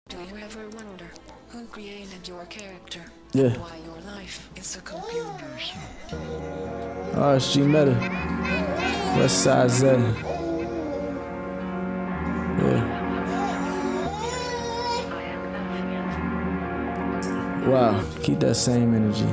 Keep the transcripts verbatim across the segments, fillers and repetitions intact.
Do you ever wonder who created your character? Yeah. Why your life is a computer? Oh, it's G Meta. West Side Z. Yeah. Wow, keep that same energy.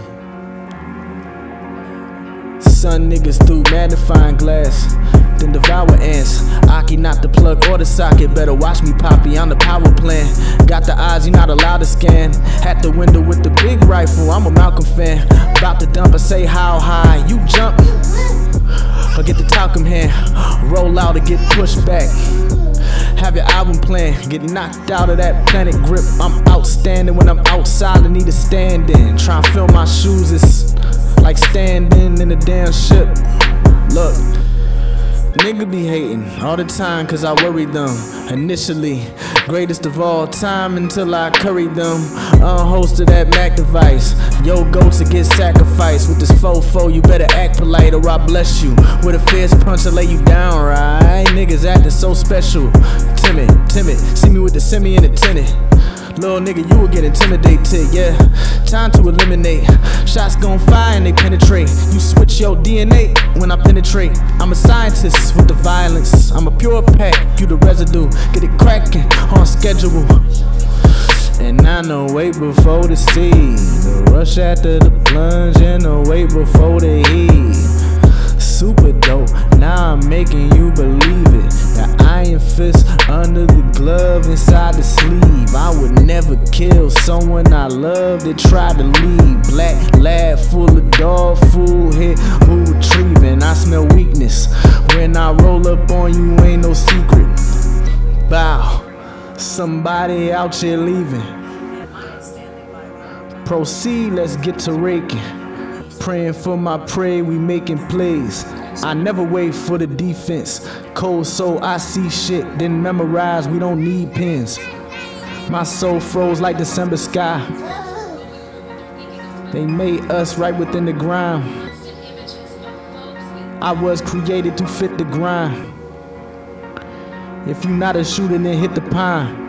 Son niggas through magnifying glass, then devour ants. Aki not the plug or the socket, better watch me, Poppy, I'm the power plant. Got the eyes you not allowed to scan. At the window with the big rifle, I'm a Malcolm fan. About to dump and say how high, you jump or get the talcum hand. Roll out or get pushed back. Have your album plan, get knocked out of that planet grip. I'm outstanding when I'm outside, I need to stand in. Try and fill my shoes, it's like standing in a damn ship. Look, nigga be hating all the time cause I worry them. Initially, greatest of all time until I curry them. Unhosted that Mac device. Yo, go to get sacrificed with this fofo. You better act polite or I bless you with a fierce punch to lay you down, right? Niggas acting so special. Timid, timid. See me with the semi and the tinted. Little nigga, you will get intimidated, yeah. Time to eliminate. Shots gon' fire and they penetrate. You switch your D N A when I penetrate. I'm a scientist with the violence. I'm a pure pack, you the residue. Get it cracking on schedule. And I know wait before the seed. The rush after the plunge and the wait before the heat. Super dope, now I'm making you believe it. The iron fist under the glove inside the sleeve. I would never kill someone I love that tried to leave. Black lab full of dog food, hit who retrieving. I smell weakness when I roll up on you, ain't no secret. Bow, somebody out here leaving. Proceed, let's get to raking. Praying for my prey, we making plays. I never wait for the defense. Cold soul, I see shit, then memorize, we don't need pens. My soul froze like December sky. They made us right within the grind. I was created to fit the grind. If you not a shooter, then hit the pine.